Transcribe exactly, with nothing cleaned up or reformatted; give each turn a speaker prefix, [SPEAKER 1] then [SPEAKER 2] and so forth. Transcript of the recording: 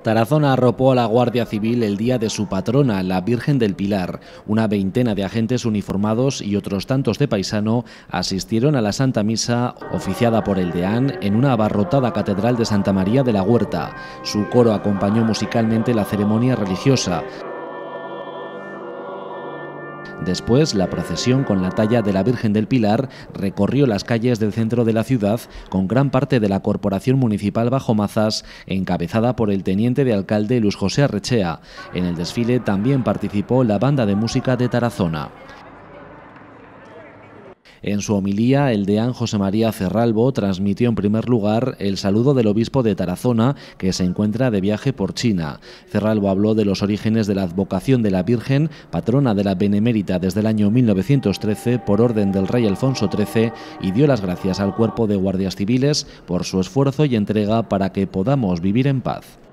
[SPEAKER 1] Tarazona arropó a la Guardia Civil el día de su patrona, la Virgen del Pilar. Una veintena de agentes uniformados y otros tantos de paisano asistieron a la Santa Misa oficiada por el deán en una abarrotada catedral de Santa María de la Huerta. Su coro acompañó musicalmente la ceremonia religiosa. Después, la procesión con la talla de la Virgen del Pilar recorrió las calles del centro de la ciudad con gran parte de la Corporación Municipal Bajo Mazas, encabezada por el teniente de alcalde Luis José Arrechea. En el desfile también participó la banda de música de Tarazona. En su homilía, el deán José María Cerralbo transmitió en primer lugar el saludo del obispo de Tarazona, que se encuentra de viaje por China. Cerralbo habló de los orígenes de la advocación de la Virgen, patrona de la Benemérita desde el año mil novecientos trece por orden del rey Alfonso trece, y dio las gracias al cuerpo de guardias civiles por su esfuerzo y entrega para que podamos vivir en paz.